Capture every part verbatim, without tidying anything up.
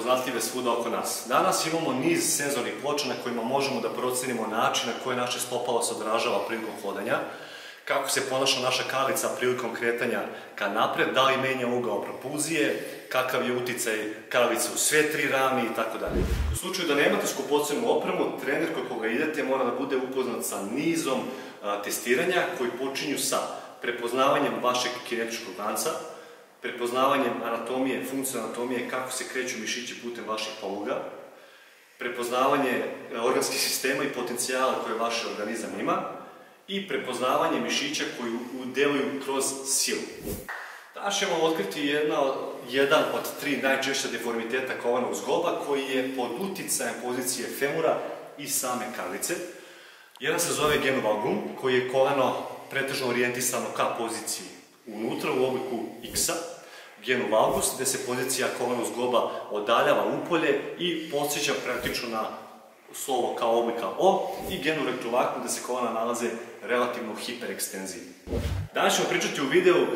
prepoznatljive svuda oko nas. Danas imamo niz senzornih ploča na kojima možemo da procenimo način na koji naše stopalo se odražava prilikom hodanja, kako se ponaša naša kalica prilikom kretanja ka napred, da li menja ugao propulzije, kakav je uticaj kalice u sve tri ravni i tako dalje. U slučaju da nemate skupocenu opremu, trener kod koga idete mora da bude upoznat sa nizom a, testiranja koji počinju sa prepoznavanjem vašeg kinetičkog lanca, prepoznavanjem anatomije, funkcije anatomije, kako se kreću mišići putem vaših poluga, prepoznavanje organskih sistema i potencijala koje vaš organizam ima i prepoznavanje mišića koji deluju kroz silu. Danas ćemo otkriti jedna, jedan od tri najčešća deformiteta kovanog zgloba koji je pod uticajem pozicije femura i same kalice. Jedan se zove genu valgum koji je kovano pretežno orijentisano ka poziciji unutra u obliku X-a, genu valgus gde se pozicija kovanog zgloba odaljava upolje i podsjeća praktično na slovo kao oblika O, i genu rektulaku gde se kovana nalaze relativno u hiperekstenziji. Danas ćemo pričati u videu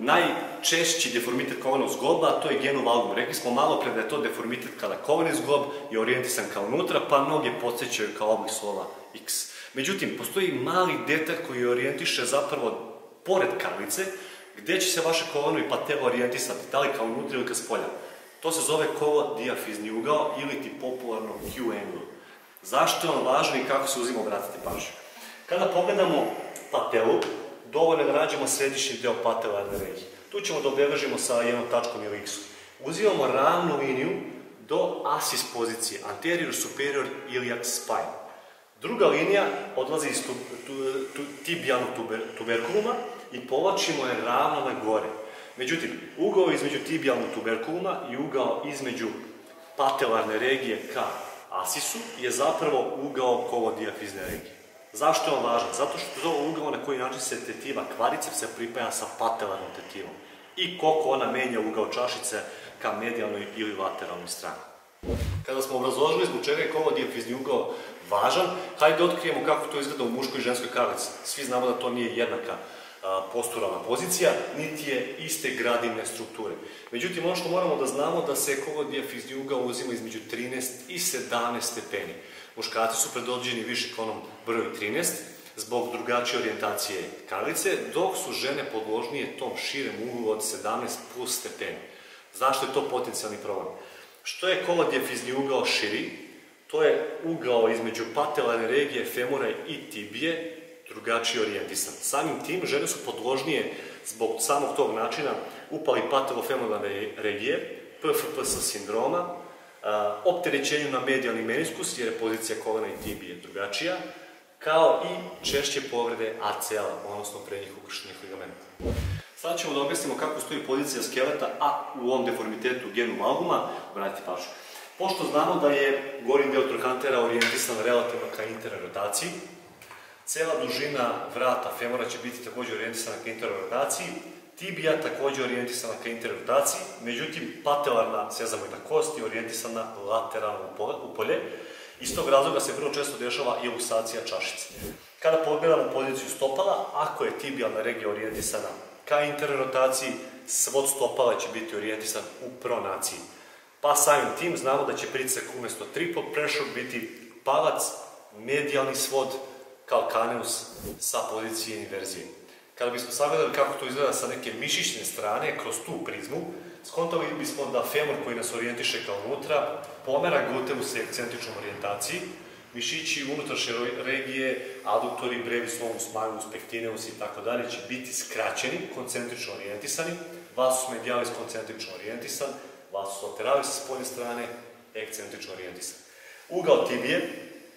najčešći deformitet kovanog zgloba, a to je genu valgum. Rekli smo malo pre da je to deformitet kada kovani zglob je orijentisan ka unutra, pa mnoge podsjećaju kao oblik slova X. Međutim, postoji mali detalj koji orijentiše zapravo pored kalice, gde će se vaše kolano i patela orijentisati, da li kao unutra ili ka spolja. To se zove kolodijafizni ugao ili ti popularno Q-angle. Zašto je on važan i kako se uzima, obratite pažnju. Kada pogledamo patelu, dovoljno je da nađemo središnji deo patelarne regije. Tu ćemo da obeležimo sa jednom tačkom ili X-om. Uzimamo ravnu liniju do asis pozicije, anterior, superior, iliac spine. Druga linija odlazi iz tibijalnog tuberkuluma i povlačimo je ravno na gore. Međutim, ugao između tibijalnog tuberkuluma i ugao između patelarne regije ka asisu je zapravo ugao kolodijafizne regije. Zašto je on važan? Zato što je ovo ugao na koji način se tetiva kvadricepsa pripaja sa patelarnom tetivom i koliko ona menja ugao čašice ka medijalnoj ili lateralnoj strani. Kada smo obrazložili zbog čega je kolodijafizni ugao važan, hajde da otkrijemo kako to izgleda u muškoj i ženskoj kalici. Svi znamo da to nije jednaka posturalna pozicija, niti je iste gradivne strukture. Međutim, ono što moramo da znamo da se kolodijafizni ugao uzima između trinaest i sedamnaest stepeni. Muškarci su predodređeni više ka onom broju trinaest zbog drugačije orijentacije kalice, dok su žene podložnije tom širem uglu od sedamnaest plus stepeni. Zašto je to potencijalni problem? Što je kolodijafizni ugao širi, to je ugao između patelarne regije, femora i tibije, drugačije orijentisan. Samim tim, žene su podložnije zbog samog tog načina upali patelofemoralne regije, P F P S sindroma, opterećenju na medijalni meniskus, jer je pozicija kolena i tibije drugačija, kao i češće povrede A C L-a, odnosno prednjih ukrštenih ligamenta. Sada ćemo da objasnimo kako stoji pozicija skeleta, a u ovom deformitetu genu valguma, obratite pažnju. Pošto znamo da je gornji deo trokantera orijentisan relativno ka interrotaciji, cela dužina vrata femora će biti također orijentisana ka interrotaciji, tibija također orijentisana ka interrotaciji, međutim patelarna sezamoidna kost je orijentisana lateralno u polje. Iz tog razloga se vrlo često dešava i lusacija čašice. Kada pogledamo poziciju stopala, ako je tibijalna regija orijentisana ka interrotaciji, svod stopala će biti orijentisan u pronaciji. Pa samim tim znamo da će pritisak umjesto triple pressure biti palac, medijalni svod, calcaneus sa pozicije inverzije. Kada bismo sagledali kako to izgleda sa neke mišićne strane, kroz tu prizmu, skontali bismo da femur koji nas orijentiše kao unutra, pomera gluteus u ekscentričnom orijentaciji, mišići unutrašnje regije, aduktori, brevis longus majus, pectineus i tako dalje će biti skraćeni, koncentrično orijentisani, vasus medialis koncentrično orijentisan, vasus lateralis sa spoljne strane, ekscentrično orijentisan. Ugao tibije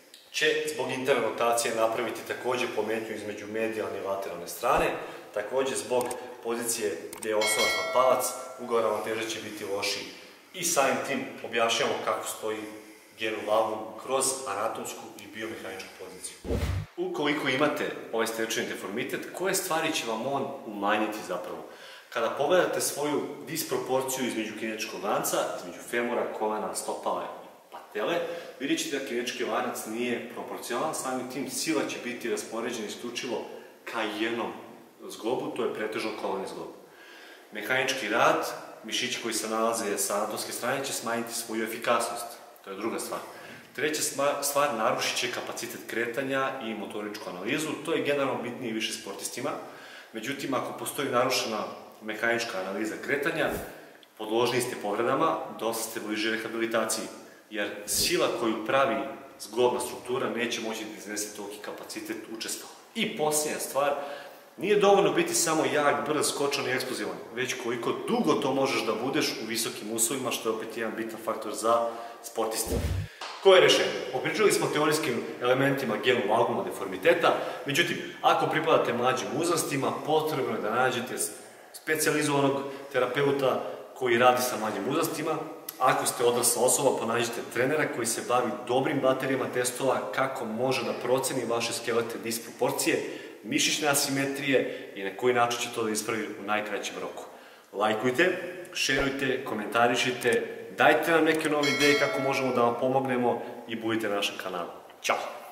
će zbog interrotacije napraviti također pometnju između medijalne i lateralne strane, također zbog pozicije gdje je osnovac na palac, ugao ravnoteže će biti lošiji. I samim tim objašnjamo kako stoji genu valgum kroz anatomsku i biomehaničku poziciju. Ukoliko imate ovaj stečeni deformitet, koje stvari će vam on umanjiti zapravo? Kada pogledate svoju disproporciju između kinetičkog lanca, između femora, kolena, stopala i patele, vidjet ćete da kinetički lanac nije proporcionalan, samim tim sila će biti raspoređena isključivo ka jednom zglobu, to je pretežno koleni zglob. Mehanički rad mišići koji se nalaze sa anatomske strane će smanjiti svoju efikasnost. To je druga stvar. Treća stvar, narušit će kapacitet kretanja i motoričku analizu. To je generalno bitnije više sportistima. Međutim, ako postoji narušena mehanička analiza kretanja, podložni ste povredama, dosta ste bliže rehabilitaciji. Jer sila koju pravi zglobna struktura neće moći da iznese toliki kapacitet učestava. I posljednja stvar, nije dovoljno biti samo jak, brz, skočan i eksplozivan, već koliko dugo to možeš da budeš u visokim uslovima, što je opet jedan bitan faktor za sportiste. Koje je rešenje? Opričali smo teorijskim elementima genu-valguma deformiteta, međutim, ako pripadate mlađim uzrastima, potrebno je da nađete specijalizovanog terapeuta koji radi sa mlađim uzrastima. Ako ste odrasla osoba, ponađite trenera koji se bavi dobrim baterijama testova kako može da proceni vaše skelete disproporcije, mišićne asimetrije i na koji način će to da ispravi u najkraćem roku. Lajkujte, šerujte, komentarišite, dajte nam neke nove ideje kako možemo da vam pomognemo i budite na našem kanalu. Ćao!